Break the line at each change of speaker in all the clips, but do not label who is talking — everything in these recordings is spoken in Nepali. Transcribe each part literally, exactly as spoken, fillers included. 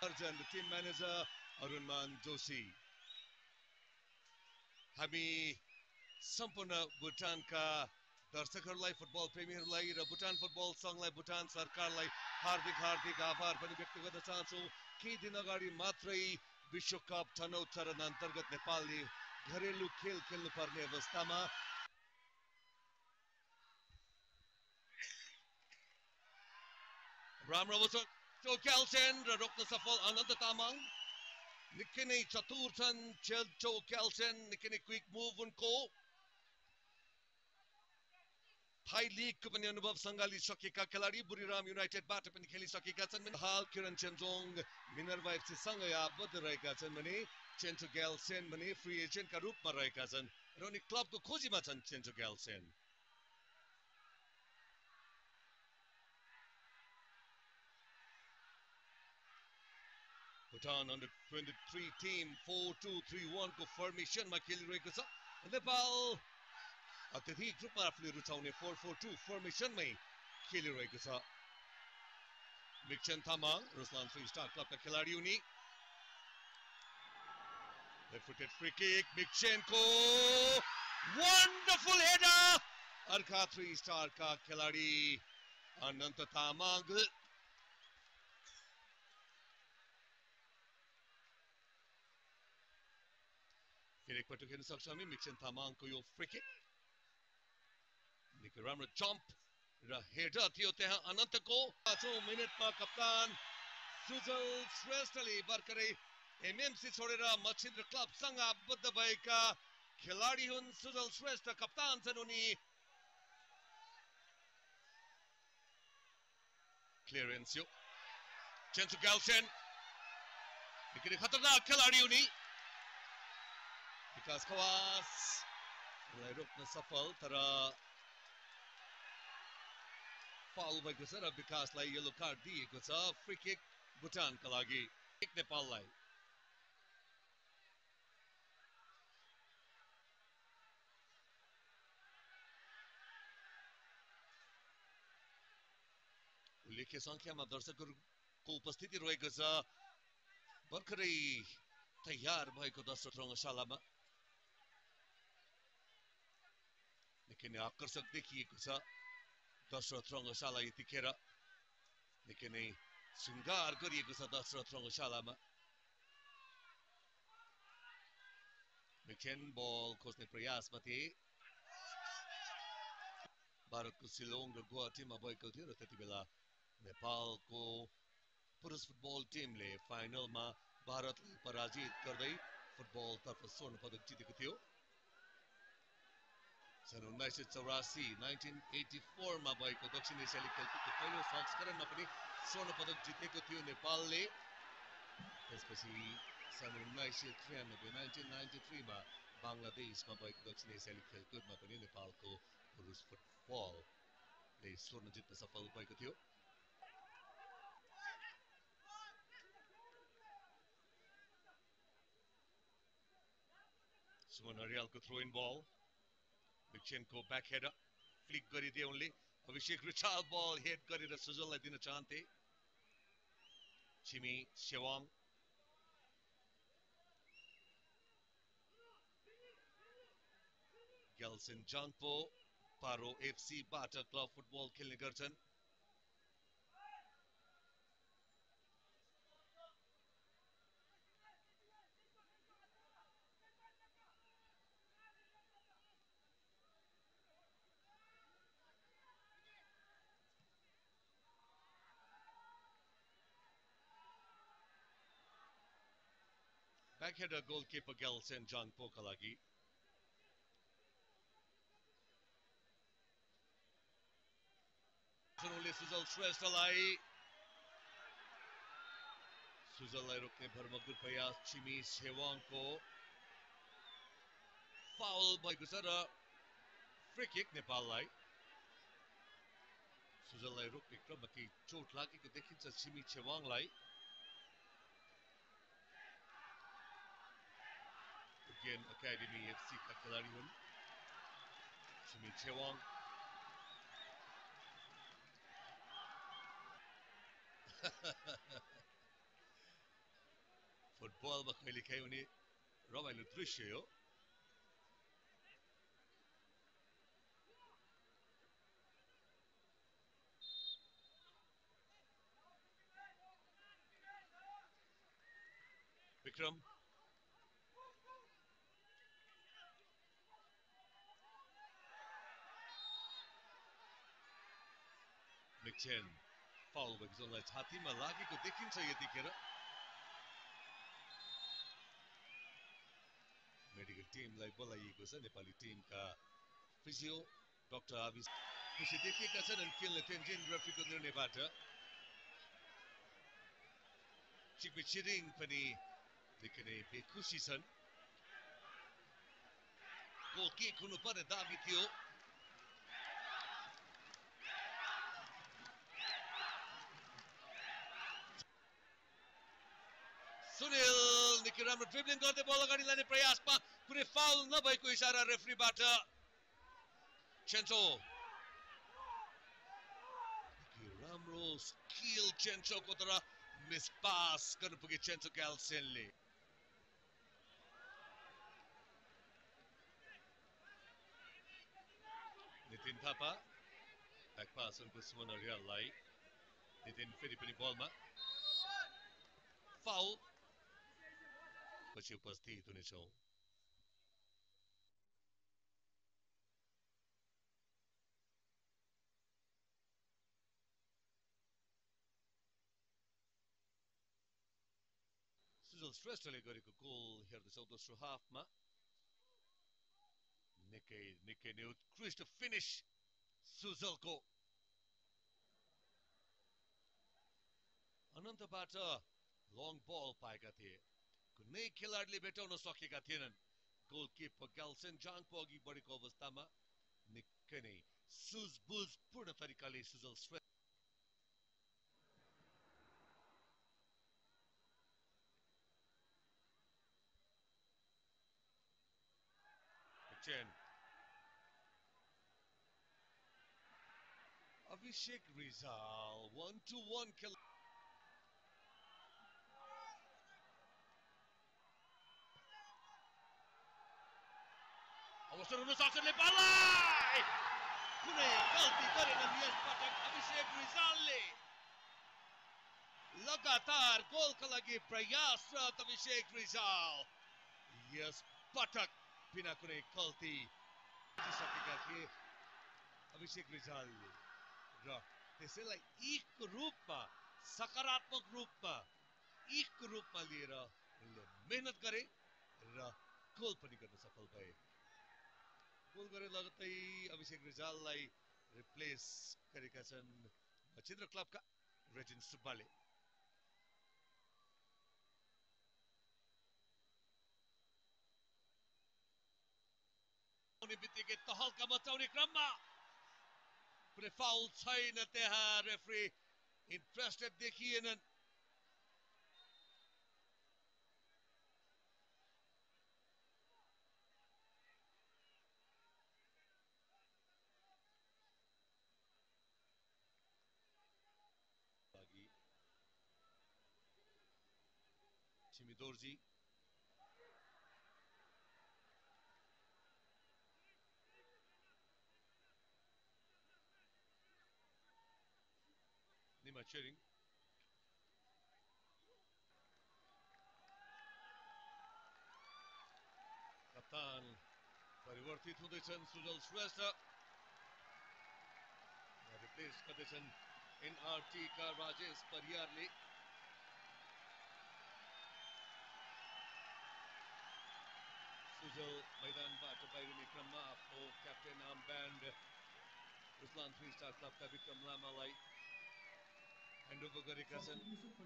अर्जुन टिम म्यानेजर अरुणमान जोशी हामी सम्पूर्ण भुटानका दर्शकहरूलाई फुटबल प्रेमीहरूलाई र भुटान फुटबल संघलाई भुटान सरकारलाई हार्दिक हार्दिक आभार पनि व्यक्त गर्न चाहन्छौँ। केही दिन अगाडि मात्रै विश्वकप छनौट चरण अन्तर्गत नेपालले घरेलु खेल खेल्नुपर्ने अवस्थामा राम्रो अवसर चौक्याल्सेन र रोक्न सफल अनन्त तामाङ निकै नै चतुर छन् चौक्याल्सेन निकै नै क्विक मुभ उनको थाई लिगको पनि अनुभव सँगालिसकेका खेलाडी बुरीराम युनाइटेडबाट पनि खेलिसकेका छन्। हाल किरण चेम्जोङ मिनर्भा एफसी सँगै आबद्ध रहेका छन् भने चेन्चो ग्याल्सेन भने फ्री एजेन्टका रूपमा रहेका छन् र उनी क्लबको खोजीमा छन्। चेन्चो ग्याल्सेन भुटान अन्डर तेइस team four two three one को फर्मेसनमा खेलिरहेको छ। नेपाल अत्यधिक रूपमा आफूले रुचाउने फोर फोर टू फर्मेसनमै खेलिरहेको छ। मिक्सन तामाङ रुसलान थ्री स्टार क्लबका खेलाडी उनी लेफ्ट फुटेड फ्री किक मिक्सनको वन्डरफुल हेडर अर्का थ्री स्टार का खेलाडी अनन्त तामाङ फेरि एकपटक हेर्न सक्छौँ हामी मिक्सन तामाङको यो फ्री किक निकै राम्रो जम्प र हेडर थियो त्यहाँ अनन्तको। पाँचौं मिनटमा कप्तान सुजल श्रेष्ठले भर्खरै एमएमसी छोडेर मच्छिन्द्र क्लबसँग आबद्ध भएका खेलाडी हुन्। सुजल श्रेष्ठ कप्तान छन् उनी। क्लियरेन्स यो चेन्चो ग्याल्सेन निकै खतरनाक खेलाडी उनी विकास खवासलाई रोक्न सफल तर फाउल भएको छ र विकासलाई येलो कार्ड दिएको छ। फ्री किक भुटानका लागि नेपाललाई उल्लेख्य संख्यामा दर्शकहरूको उपस्थिति रहेको छ। भर्खरै तयार भएको दशरथ रङ्गशालामा निकै नै आकर्षक देखिएको छ। दशरथ रङ्गशाला यतिखेर निकै नै श्रृङ्गार गरिएको छ। दशरथ रङ्गशालामा मिक्सन बल खोज्ने प्रयासमा थिए। भारतको सिलोङ र गुवाहाटीमा भएको थियो र त्यति बेला नेपालको पुरुष फुटबल टिमले फाइनलमा भारतलाई पराजित गर्दै फुटबलतर्फ स्वर्ण पदक जितेको थियो। सन् उन्नाइस सय चौरासी नाइन्टिन एटी फोरमा भएको दक्षिण एसियाली खेलकुदको पहिलो संस्करणमा पनि स्वर्ण पदक जितेको थियो नेपालले। त्यसपछि सन् उन्नाइस सय त्रियानब्बे नाइन्टिन नाइन्टी थ्रीमा बङ्गलादेशमा भएको दक्षिण एसियाली खेलकुदमा पनि नेपालको पुरुष फुटबलले स्वर्ण जित्न सफल भएको थियो। सुमन हरियालको थ्रो इन बल मिक्सनको ब्याक हेडर फ्लिक गरिदिए उनले। अभिषेक रिचाल बल हेड गरेर सुजललाई दिन चाहन्थे। छिमी सेवाङ ग्याल्सेन जाङपो पारो एफसी बाट क्लब फुटबल खेल्ने गर्छन्। ब्याक हेडर गोलकिपर ग्याल्सेन जाङपोका लागि सुजल श्रेष्ठलाई सुजललाई रोक्ने भरमग्दुर प्रयास छिमी सेवाङको फाउल भएको छ र फ्री किक नेपाललाई। सुजललाई रोक्ने क्रममा केही चोट लागेको देखिन्छ Chhimi सेवाङलाई। Again, Academy F C का खिलाड़ी हुन् छिमी सेवाङ। फुटबलमा कहिलेकाहीँ उनी रमाइलो दृश्य हो। विक्रम मिक्चेन फाउल भएको जोनलाई छातीमा लागेको देखिन्छ यतिखेर। मेडिकल टिमलाई बोलाइएको छ। नेपाली टिमका फिजियो डाक्टर आविष खुसी देखिएका छन् अनि खेल्ने तेन्जिन रेफ्रीको निर्णयबाट। चिकमी छिरिङ पनि निकै नै बेखुसी छन्। गोल किक हुनुपर्ने दाबी थियो। सुनिल निकै राम्रो ड्रिब्लिङ गर्दै बल अगाडि लाने प्रयासमा कुनै फाउल नभएको इशारा रेफ्रीबाट। चेन्चो राम्रो स्किल चेन्चोको तर मिस पास गर्नु पुगे चेन्चो ग्याल्सेनले। नितिन थापा ब्याक पास उनको सुमन अर्याललाई। नितिन फेरि पनि बलमा फाउल पछि उपस्थित हुनेछौँ। सुजल श्रेष्ठले गरेको गोल हेर्दैछौँ दोस्रो हाफमा। निकै निकै नै उत्कृष्ट फिनिस सुजलको। अनन्तबाट लङ बल पाएका थिए, कुनै खेलाडीले भेटाउन सकेका थिएनन्। गोलकिपर ग्याल्सेन जाङपो अघि बढेको अवस्थामा निकै नै सुझबुझपूर्ण तरिकाले Sujal Shrestha Abhishek Rijal one two one खेल अवसर हुन सक्छ नेपाललाई। कुनै गल्ती गरेनन् यस पटक अभिषेक रिजालले। लगातार गोलका लागि प्रयासरत अभिषेक रिजाल यस पटक बिना कुनै गल्ती सकेका थिए अभिषेक रिजालले र त्यसैलाई एकको रूपमा सकारात्मक रूपमा एकको रूपमा लिएर उनले मेहनत गरे र गोल पनि गर्न सफल भए। गोल गरे लगत्तै अभिषेक रिजाललाई रिप्लेस गरेका छन् मचिन्द्र क्लबका रेजिन सुब्बाले। बित्तिकै तहल्का मचाउने क्रममा कुनै फाउल छैन त्यहाँ। रेफ्री इन्ट्रेस्टेड देखिएनन्। छिमी दोर्जी निमा चेरिङ कप्तान परिवर्तित हुँदैछन्। सुजल श्रेष्ठ रिप्लेस गर्दैछन् एनआरटी का राजेश परियारले। सुजल मैदानबाट बाहिरिने क्रममा आफ्नो captain arm band Ruslan three star क्लबका विक्रम लामालाई ह्यान्डओभर गरेका छन्।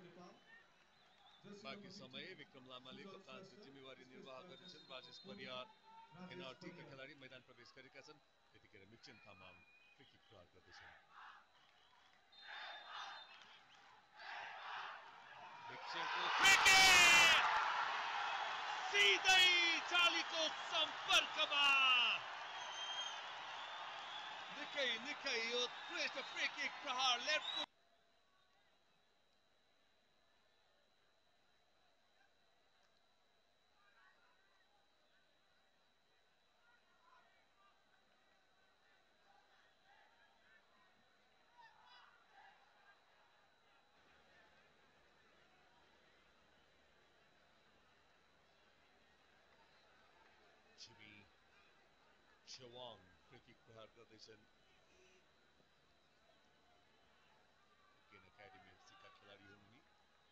बाँकी समय विक्रम लामाले कप्तानको जिम्मेवारी निर्वाह गर्नेछन्। राजेश परियार एनआरटी का खेलाडी मैदान प्रवेश गरेका छन्। त्यतिखेर मिक्चेन तामाङ फ्री किक प्रहार गर्दैछन्। मिक्चेनको फ्री किक सिधै जालीको सम्पर्कमा निकै निकै उत्कृष्ट फ्री किक प्रहार लेफ्ट छेवाङ फ्री किक प्रहार गर्दैछन् केन एकाडेमी एफसीका खेलाडी हुन् उनी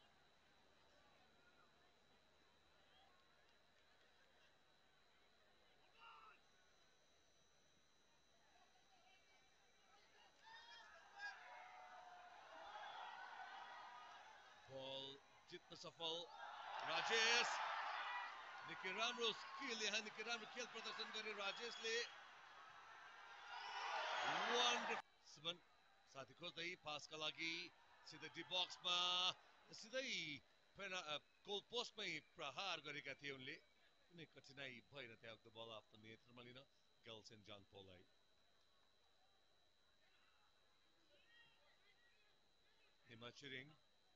बल जित्न सफल राजेश निकै राम्रो स्किल यहाँ निकै राम्रो खेल प्रदर्शन गरे राजेशले वन्डरफुल साथी खोज्दै पासका लागि सिधै डी बक्समा सिधै गोल पोस्टमै प्रहार गरेका थिए उनले कुनै कठिनाई भएन त्यहाँ त्यो बल आफ्नो नियन्त्रणमा लिन गेल्सन जाङपोलाई निमा छिरिङ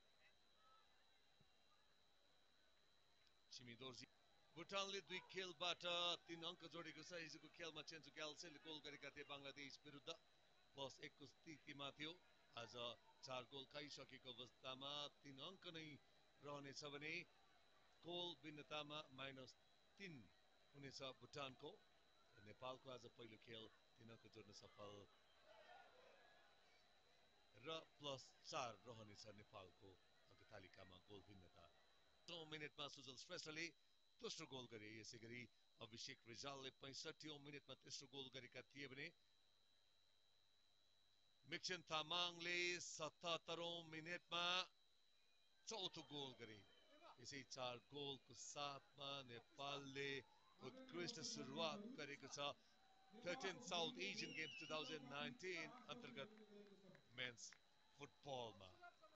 छिमी दोर्जी भुटानले दुई खेलबाट तीन अङ्क जोडेको छ हिजोको खेलमा चेन्जु ग्याल्सेले गोल गरेका थिए बङ्गलादेश विरुद्ध प्लस एकको स्थितिमा थियो आज चार गोल खाइसकेको अवस्थामा तीन अङ्क नै रहनेछ भने गोल भिन्नतामा माइनस तीन हुनेछ भुटानको नेपालको आज पहिलो खेल तीन अङ्क जोड्न सफल र प्लस चार रहनेछ नेपालको अङ्क तालिकामा गोल भिन्नता नौ मिनटमा सुजल श्रेष्ठले दोस्रो गोल गरे यसै गरी अभिषेक रिजालले पैँसठीौं मिनटमा तेस्रो गोल गरेका थिए भने मिक्सन तामाङले सतहत्तरौं मिनटमा चौथो गोल गरे यसै चार गोलको साथमा नेपालले उत्कृष्ट सुरुवात गरेको छ थर्टिन साउथ एसियन गेम्स दुई हजार उन्नाइस अन्तर्गत मेन्स फुटबलमा